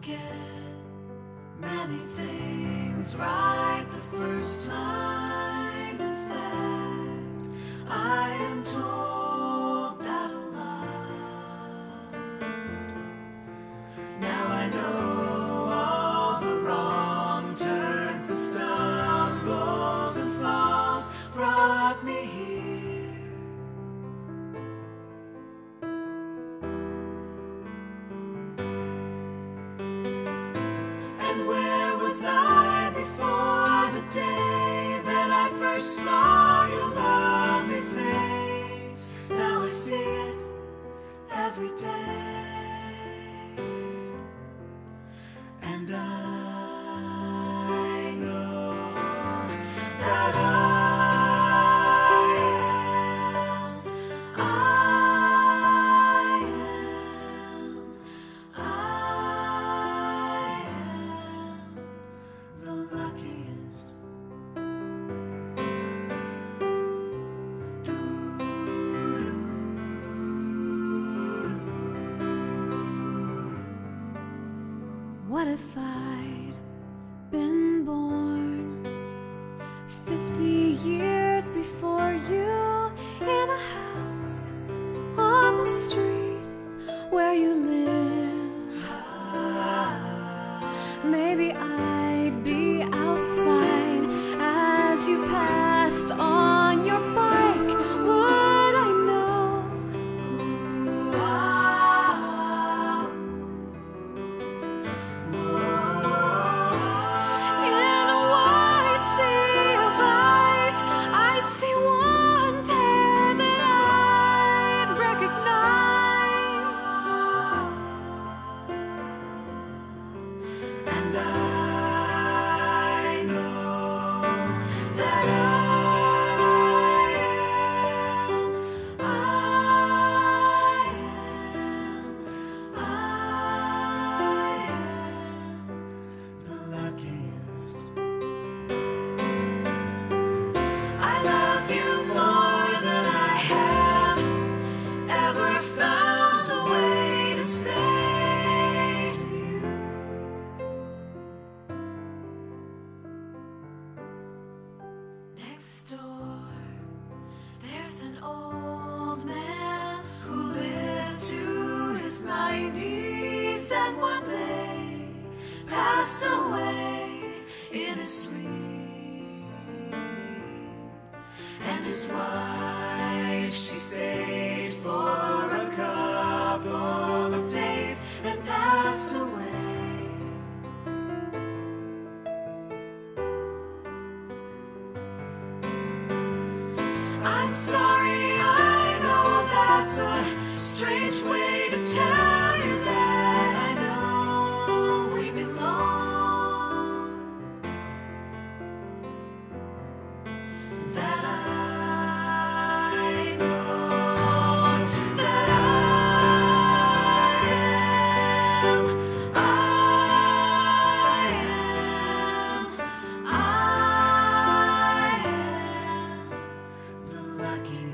get many things right the first time. In fact, I am told that a lot. Now I know all the wrong turns, the stumbles and falls brought me here. And where was I before the day that I first saw your lovely face? Now I see it every day, and I know that I am the luckiest. What if I'd been born 50 years before you, in a house on the street where you live? Maybe I'd be outside as you passed on your bike. Would I know who in a wide sea of eyes, I'd see one pair that I'd recognize. And I know that I am the luckiest. I love you more than I have ever found a way to say to you. Next door, there's an old man who lived to his 90s and one day passed away in his sleep. And his wife, she stayed for a couple of days and passed away. I'm sorry, I know that's a strange way to tell you that I know we belong. That I know that I am the luckiest.